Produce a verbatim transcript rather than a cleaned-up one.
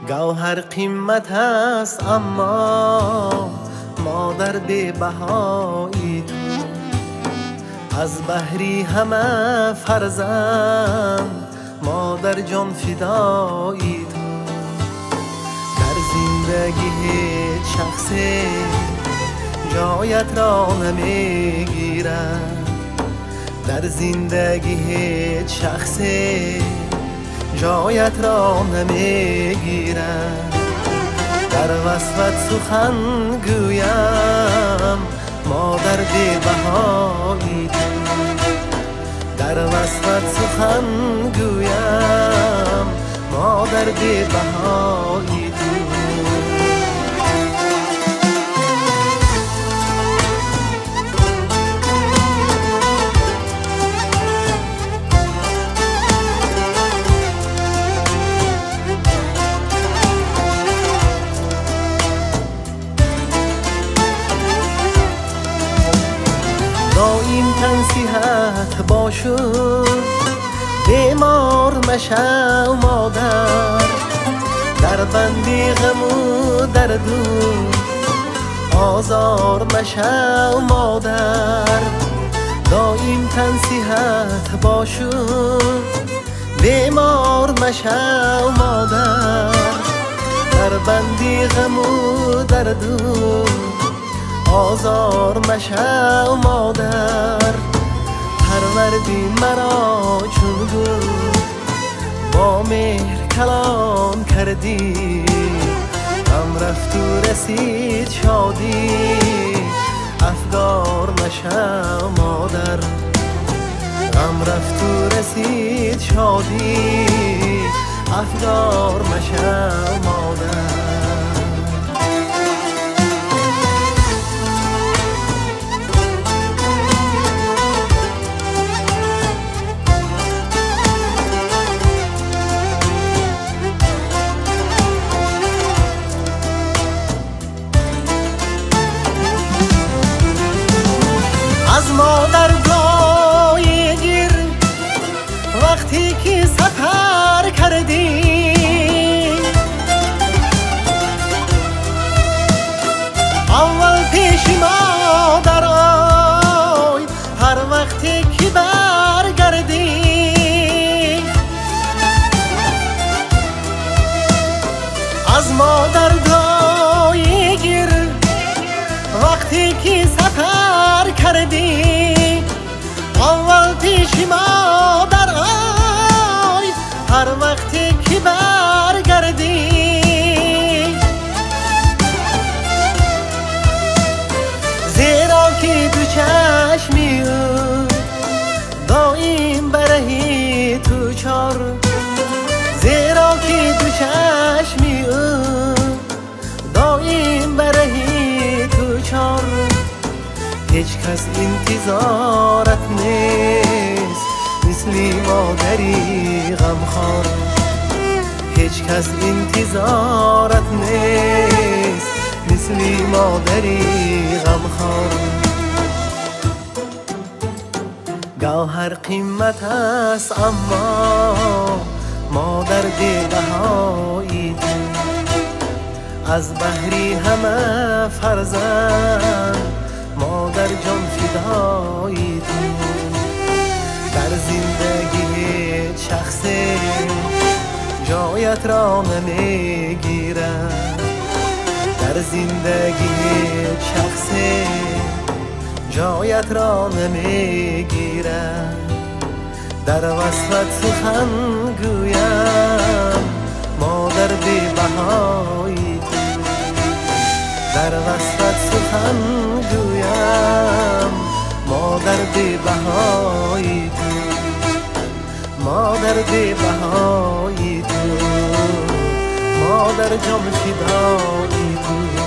گوهر قیمت است اما مادر بی بهایی تو، از بحری همه فرزند مادر جان فدایی تو. در زندگی هیچ شخصی جایت را نمیگیرد، در زندگی هیچ شخصی جایت را نمیگیرد. در وصفت سخن گویم مادر بی بهایی تو، در وصفت سخن گویم مادر بی بهایی تو. دایم تنصیحت باشو بیمار مشو مادر، در بندی غم و دردو آزار مشو مادر. دایم تنصیحت باشو بیمار مشو مادر، در بندی غم و دردو آزار مشو مادر. پروردی مرا چون گل با مهر کلام کردی، غم رفت و رسید شادی افگار مشو مادر، غم رفت و رسید شادی افگار مشو مادر. از مادر گایه گیر وقتی که سفر کردی، اول پیش مادر آی هر وقتی که برگردی. از مادر گایه گیر وقتی که سفر کردی، اول پیش مادر آی هر وقتی که برگردی. زیرا که دو چشمی او دایم برهی تو چار، زیرا که دو چشمی او دایم برهی تو چار. هیچ کس انتظارت نیست مثل مادری غمخوار، هیچ کس انتظارت نیست مثل مادری غمخوار. گوهر قیمت است اما مادر بی بهایی تو، از بحری همه فرزند مادر جان فدایی تو. در زندگی هیچ شخصی جایت را نمیگیرد، در زندگی هیچ شخصی جایت را نمیگیرد. در وصفت سخن گویم مادر بی بهایی تو، در وصفت سخن گویم مادر بی بهایی تو، مادر بی بهایی تو، مادر جان فدایی تو.